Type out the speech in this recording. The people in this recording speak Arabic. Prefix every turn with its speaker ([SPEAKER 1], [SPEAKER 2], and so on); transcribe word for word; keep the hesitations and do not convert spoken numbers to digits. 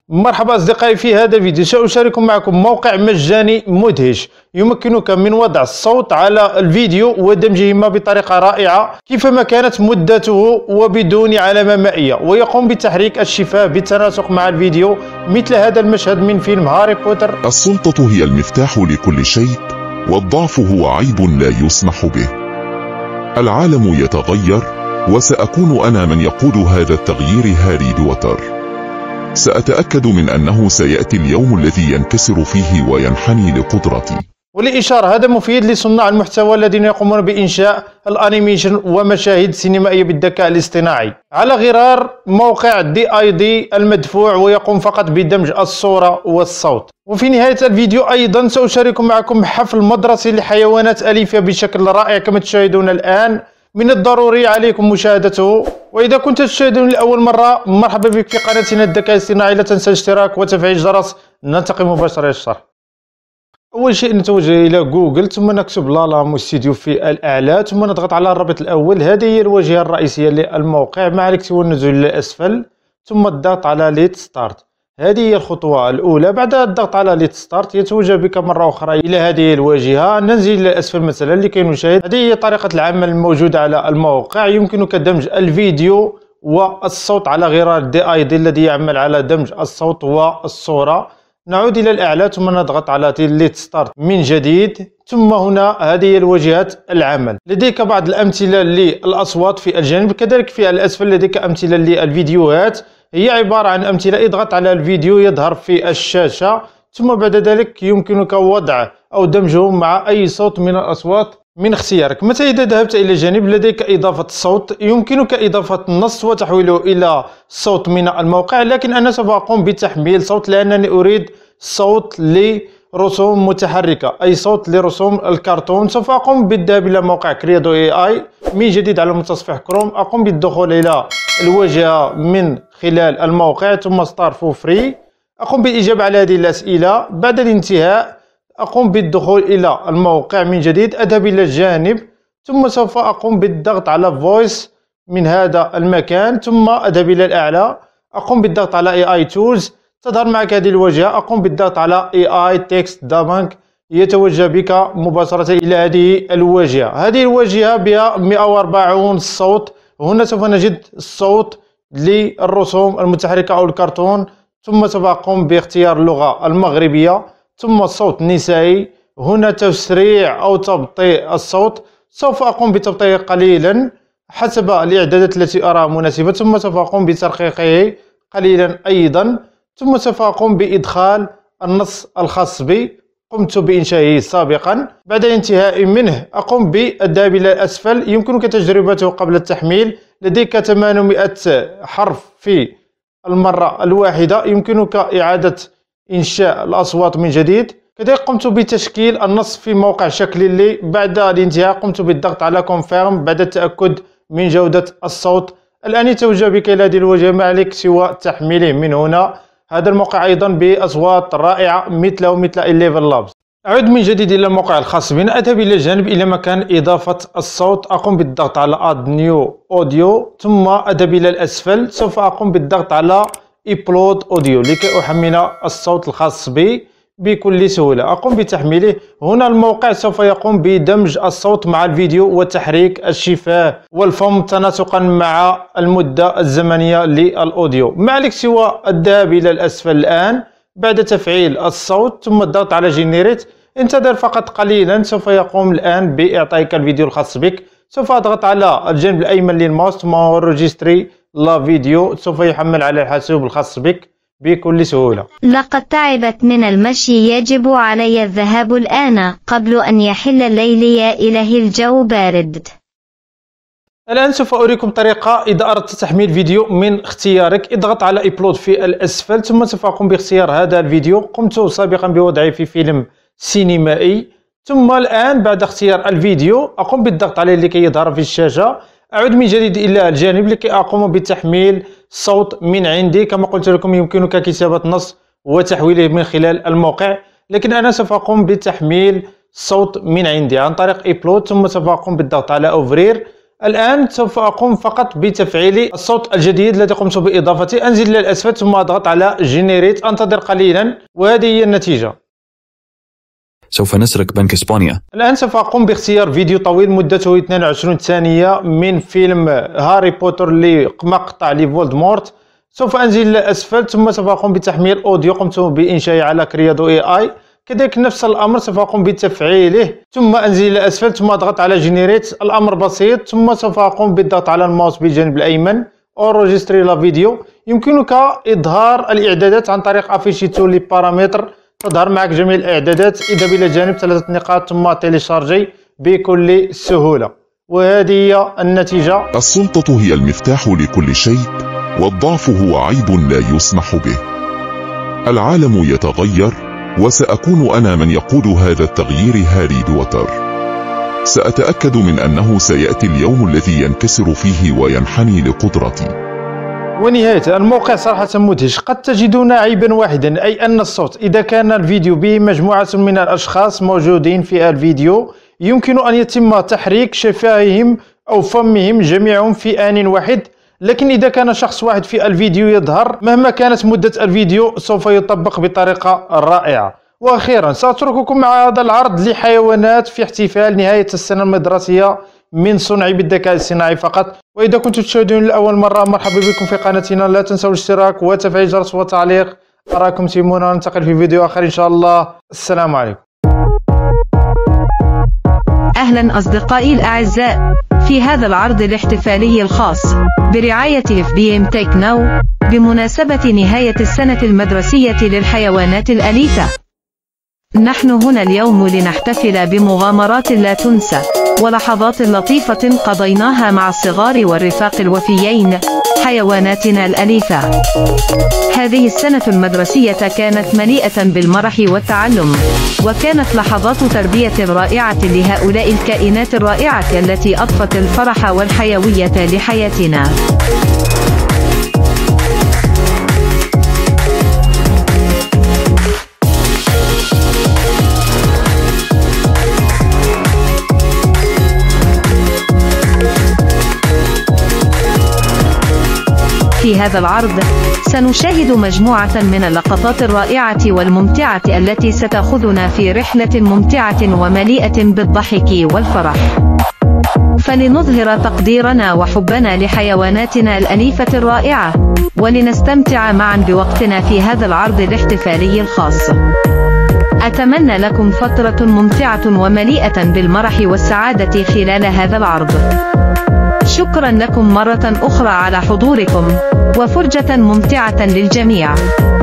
[SPEAKER 1] مرحبا أصدقائي، في هذا الفيديو سأشارك معكم موقع مجاني مدهش يمكنك من وضع الصوت على الفيديو ودمجهما بطريقة رائعة كيفما كانت مدته وبدون علامة مائية، ويقوم بتحريك الشفاه بالتناسق مع الفيديو مثل هذا المشهد من فيلم هاري بوتر.
[SPEAKER 2] السلطة هي المفتاح لكل شيء، والضعف هو عيب لا يسمح به. العالم يتغير، وسأكون أنا من يقود هذا التغيير. هاري بوتر. سأتأكد من أنه سيأتي اليوم الذي ينكسر فيه وينحني لقدرتي.
[SPEAKER 1] وللإشارة، هذا مفيد لصناع المحتوى الذين يقومون بإنشاء الأنيميشن ومشاهد سينمائية بالذكاء الاصطناعي على غرار موقع دي آي دي المدفوع، ويقوم فقط بدمج الصورة والصوت. وفي نهاية الفيديو أيضا سأشارك معكم حفل مدرسي لحيوانات أليفة بشكل رائع كما تشاهدون الآن. من الضروري عليكم مشاهدته، وإذا كنت تشاهدون لأول مرة مرحبا بك في قناتنا الذكاء الاصطناعي. لا تنسى الاشتراك وتفعيل الجرس. ننتقل مباشرة إلى الشرح. أول شيء نتوجه إلى جوجل، ثم نكتب لالامو ستوديو في الأعلى، ثم نضغط على الرابط الأول. هذه هي الواجهة الرئيسية للموقع، ما عليك سوى النزول إلى الأسفل ثم الضغط على ليت ستارت. هذه هي الخطوة الأولى. بعد الضغط على ليت ستارت يتوجه بك مرة أخرى إلى هذه الواجهة. ننزل إلى الأسفل مثلا لكي نشاهد. هذه هي طريقة العمل الموجودة على الموقع. يمكنك دمج الفيديو والصوت على غرار دي آي دي الذي يعمل على دمج الصوت والصورة. نعود إلى الأعلى ثم نضغط على ليت ستارت من جديد، ثم هنا هذه هي الواجهة العمل. لديك بعض الأمثلة للأصوات في الجانب، كذلك في الأسفل لديك أمثلة للفيديوهات. هي عبارة عن أمثلة. اضغط على الفيديو يظهر في الشاشة، ثم بعد ذلك يمكنك وضع أو دمجه مع أي صوت من الأصوات من اختيارك. متى إذا ذهبت إلى جانب لديك إضافة الصوت، يمكنك إضافة النص وتحويله إلى صوت من الموقع، لكن أنا سوف أقوم بتحميل صوت لأنني أريد صوت لرسوم متحركة، أي صوت لرسوم الكرتون. سوف أقوم بالذهاب إلى موقع كريادو اي اي من جديد على متصفح كروم. أقوم بالدخول إلى الواجهة من خلال الموقع ثم ستار فور فري. أقوم بالإجابة على هذه الأسئلة. بعد الانتهاء أقوم بالدخول إلى الموقع من جديد، أذهب إلى الجانب ثم سوف أقوم بالضغط على فويس من هذا المكان، ثم أذهب إلى الأعلى. أقوم بالضغط على اي اي تولز، تظهر معك هذه الواجهة. أقوم بالضغط على اي اي تكست دابنك، يتوجه بك مباشرة إلى هذه الواجهة. هذه الواجهة بها مئة وأربعون صوت. هنا سوف نجد الصوت للرسوم المتحركة أو الكرتون، ثم سوف أقوم باختيار اللغة المغربية، ثم الصوت النسائي. هنا تسريع أو تبطيء الصوت، سوف أقوم بتبطيئه قليلا حسب الإعدادات التي أراها مناسبة، ثم سوف أقوم بترقيقه قليلا أيضا، ثم سوف أقوم بإدخال النص الخاص بي قمت بإنشائه سابقا. بعد الانتهاء منه أقوم بالذهاب إلى الأسفل. يمكنك تجربته قبل التحميل. لديك ثمانمئة حرف في المرة الواحدة. يمكنك إعادة إنشاء الأصوات من جديد. كذلك قمت بتشكيل النص في موقع شكل لي. بعد الانتهاء قمت بالضغط على كونفيرم بعد التأكد من جودة الصوت. الآن يتوجه بك إلى هذه الواجهة، ما عليك سوى تحميله من هنا. هذا الموقع أيضا بأصوات رائعة مثله مثل إليفن لابس. أعود من جديد إلى الموقع الخاص بنا. أذهب إلى الجانب إلى مكان إضافة الصوت. أقوم بالضغط على Add New Audio، ثم أذهب إلى الأسفل. سوف أقوم بالضغط على Upload Audio لكي أحمل الصوت الخاص بي بكل سهولة. أقوم بتحميله. هنا الموقع سوف يقوم بدمج الصوت مع الفيديو وتحريك الشفاه والفم تناسقا مع المدة الزمنية للأوديو. ما عليك سوى الذهاب إلى الأسفل الآن بعد تفعيل الصوت ثم الضغط على جينيريت. انتظر فقط قليلا، سوف يقوم الآن بإعطائك الفيديو الخاص بك. سوف أضغط على الجانب الأيمن للماوس ثم ريجستري لا فيديو. سوف يحمل على الحاسوب الخاص بك بكل سهولة.
[SPEAKER 3] لقد تعبت من المشي، يجب علي الذهاب الآن قبل أن يحل الليل. يا إلهي الجو بارد.
[SPEAKER 1] الآن سوف أريكم طريقة إذا أردت تحميل فيديو من اختيارك. اضغط على إبلود في الأسفل، ثم سوف أقوم باختيار هذا الفيديو. قمت سابقا بوضعه في فيلم سينمائي، ثم الآن بعد اختيار الفيديو أقوم بالضغط عليه لكي يظهر في الشاشة. أعود من جديد إلى الجانب لكي أقوم بتحميل صوت من عندي. كما قلت لكم يمكنك كتابة نص وتحويله من خلال الموقع، لكن أنا سوف أقوم بتحميل صوت من عندي عن طريق إبلود، ثم سوف أقوم بالضغط على أوفرير. الآن سوف أقوم فقط بتفعيل الصوت الجديد الذي قمت بإضافته. أنزل إلى الأسفل ثم أضغط على جينيريت، أنتظر قليلا وهذه هي النتيجة.
[SPEAKER 4] سوف نسرق بنك إسبانيا.
[SPEAKER 1] الآن سوف أقوم باختيار فيديو طويل مدته اثنين وعشرين ثانية من فيلم هاري بوتر لمقطع لفولدمورت. سوف أنزل إلى الأسفل ثم سوف أقوم بتحميل أوديو قمت بإنشائه على كريادو إي آي. كذلك نفس الأمر سوف أقوم بتفعيله ثم أنزل إلى الأسفل ثم أضغط على جينيريت. الأمر بسيط، ثم سوف أقوم بالضغط على الماوس بالجانب الأيمن أوروجستري لا فيديو. يمكنك إظهار الإعدادات عن طريق أفيشيتو لي بارامتر، تظهر معك جميع الإعدادات. اذهب إلى جانب ثلاثة نقاط ثم تيليشارجي بكل سهولة، وهذه هي النتيجة.
[SPEAKER 2] السلطة هي المفتاح لكل شيء، والضعف هو عيب لا يسمح به. العالم يتغير، وسأكون أنا من يقود هذا التغيير. هاري بوتر. سأتأكد من أنه سيأتي اليوم الذي ينكسر فيه وينحني لقدرتي.
[SPEAKER 1] ونهاية الموقع صراحة مدهش. قد تجدون عيبا واحدا، أي أن الصوت إذا كان الفيديو به مجموعة من الأشخاص موجودين في الفيديو يمكن أن يتم تحريك شفاههم أو فمهم جميعهم في آن واحد، لكن إذا كان شخص واحد في الفيديو يظهر مهما كانت مدة الفيديو سوف يطبق بطريقة رائعة. وأخيرا سأترككم مع هذا العرض لحيوانات في احتفال نهاية السنة المدرسية من صنع بالذكاء الصناعي فقط. وإذا كنتم تشاهدون لأول مرة مرحبا بكم في قناتنا، لا تنسوا الاشتراك وتفعيل الجرس والتعليق. أراكم تيمونا، وننتقل في فيديو آخر إن شاء الله. السلام عليكم.
[SPEAKER 5] أهلا أصدقائي الأعزاء في هذا العرض الاحتفالي الخاص برعاية إف بي إم تك ناو بمناسبة نهاية السنة المدرسية للحيوانات الأليفة. نحن هنا اليوم لنحتفل بمغامرات لا تنسى ولحظات لطيفة قضيناها مع الصغار والرفاق الوفيين حيواناتنا الأليفة. هذه السنة المدرسية كانت مليئة بالمرح والتعلم، وكانت لحظات تربية رائعة لهؤلاء الكائنات الرائعة التي أضفت الفرح والحيوية لحياتنا. في هذا العرض سنشاهد مجموعة من اللقطات الرائعة والممتعة التي ستأخذنا في رحلة ممتعة ومليئة بالضحك والفرح. فلنظهر تقديرنا وحبنا لحيواناتنا الأليفة الرائعة، ولنستمتع معا بوقتنا في هذا العرض الاحتفالي الخاص. أتمنى لكم فترة ممتعة ومليئة بالمرح والسعادة خلال هذا العرض. شكرا لكم مرة أخرى على حضوركم، وفرجة ممتعة للجميع.